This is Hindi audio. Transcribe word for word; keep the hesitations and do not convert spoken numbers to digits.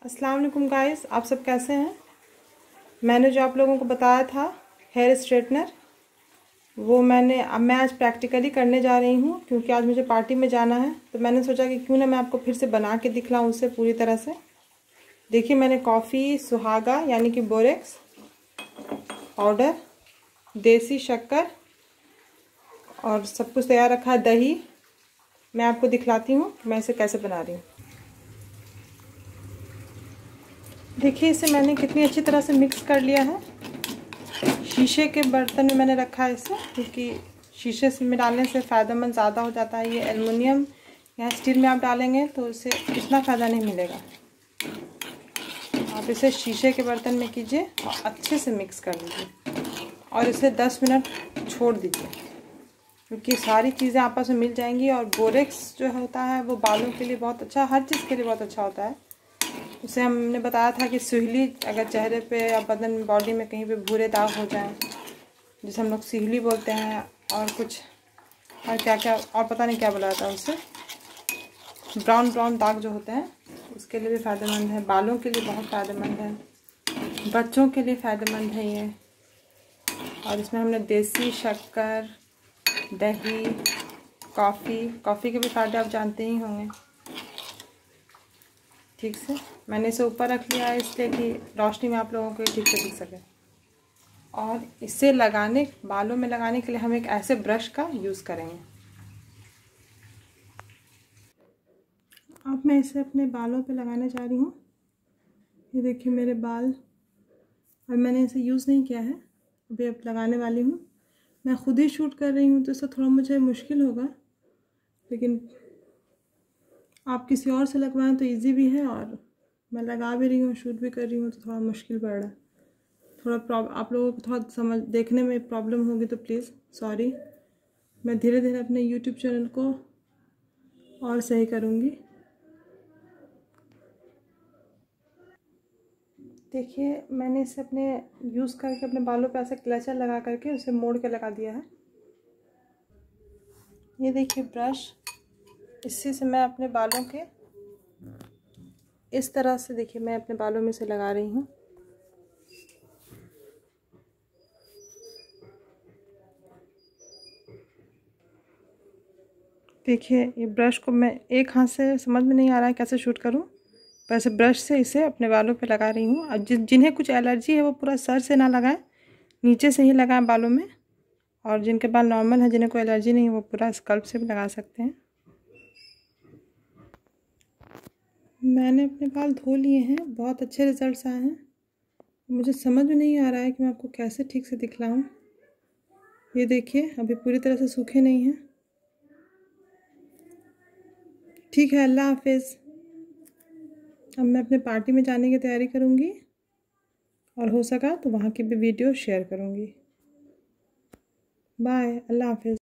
अस्सलाम वालेकुम गाइस, आप सब कैसे हैं। मैंने जो आप लोगों को बताया था हेयर स्ट्रेटनर, वो मैंने अब मैं आज प्रैक्टिकली करने जा रही हूँ क्योंकि आज मुझे पार्टी में जाना है। तो मैंने सोचा कि क्यों ना मैं आपको फिर से बना के दिखलाऊँ उससे पूरी तरह से। देखिए, मैंने कॉफ़ी, सुहागा यानी कि बोरेक्स पाउडर, देसी शक्कर और सब कुछ तैयार रखा है। दही मैं आपको दिखलाती हूँ कि मैं इसे कैसे बना रही हूँ। देखिए, इसे मैंने कितनी अच्छी तरह से मिक्स कर लिया है। शीशे के बर्तन में मैंने रखा है इसे, क्योंकि शीशे में डालने से फ़ायदेमंद ज़्यादा हो जाता है। ये एल्युमिनियम या स्टील में आप डालेंगे तो इसे इतना फ़ायदा नहीं मिलेगा। आप इसे शीशे के बर्तन में कीजिए और अच्छे से मिक्स कर लीजिए और इसे दस मिनट छोड़ दीजिए, क्योंकि सारी चीज़ें आपस में मिल जाएंगी। और बोरेक्स जो होता है वो बालों के लिए बहुत अच्छा, हर चीज़ के लिए बहुत अच्छा होता है। उसे हमने बताया था कि सिहली अगर चेहरे पे या बदन में, बॉडी में कहीं पे भूरे दाग हो जाएं, जिसे हम लोग सिहली बोलते हैं, और कुछ और क्या क्या और पता नहीं क्या बोला जाता है उससे, ब्राउन ब्राउन दाग जो होते हैं, उसके लिए भी फ़ायदेमंद है। बालों के लिए बहुत फ़ायदेमंद है, बच्चों के लिए फ़ायदेमंद है ये। और इसमें हमने देसी शक्कर, दही, कॉफ़ी कॉफ़ी के भी फ़ायदे आप जानते ही होंगे। ठीक से मैंने इसे ऊपर रख लिया है इसलिए कि रोशनी में आप लोगों को ठीक से दिख सके। और इसे लगाने बालों में लगाने के लिए हम एक ऐसे ब्रश का यूज़ करेंगे। अब मैं इसे अपने बालों पे लगाने जा रही हूँ। ये देखिए मेरे बाल, अब मैंने इसे यूज़ नहीं किया है, अभी अब लगाने वाली हूँ। मैं खुद ही शूट कर रही हूँ तो इससे थोड़ा मुझे मुश्किल होगा, लेकिन आप किसी और से लगवाएं तो इजी भी है, और मैं लगा भी रही हूँ, शूट भी कर रही हूँ, तो थोड़ा मुश्किल पड़ रहा है। थोड़ा प्रॉब आप लोगों को थोड़ा समझ देखने में प्रॉब्लम होगी तो प्लीज़ सॉरी। मैं धीरे धीरे अपने यूट्यूब चैनल को और सही करूँगी। देखिए, मैंने इसे अपने यूज़ करके अपने बालों पे ऐसे क्लचर लगा करके उसे मोड़ के लगा दिया है। ये देखिए ब्रश, इसी से मैं अपने बालों के इस तरह से, देखिए मैं अपने बालों में से लगा रही हूँ। देखिए, ये ब्रश को मैं एक हाथ से, समझ में नहीं आ रहा है कैसे शूट करूँ, वैसे ब्रश से इसे अपने बालों पे लगा रही हूँ। और जिन जिन्हें कुछ एलर्जी है वो पूरा सर से ना लगाएं, नीचे से ही लगाएं बालों में। और जिनके बाल नॉर्मल है, जिन्हें कोई एलर्जी नहीं है, वो पूरा स्कल्प से भी लगा सकते हैं। मैंने अपने बाल धो लिए हैं, बहुत अच्छे रिजल्ट्स आए हैं। मुझे समझ में नहीं आ रहा है कि मैं आपको कैसे ठीक से दिखलाऊँ। ये देखिए, अभी पूरी तरह से सूखे नहीं हैं। ठीक है, अल्लाह हाफिज़। अब मैं अपने पार्टी में जाने की तैयारी करूँगी, और हो सका तो वहाँ की भी वीडियो शेयर करूँगी। बाय, अल्लाह हाफिज़।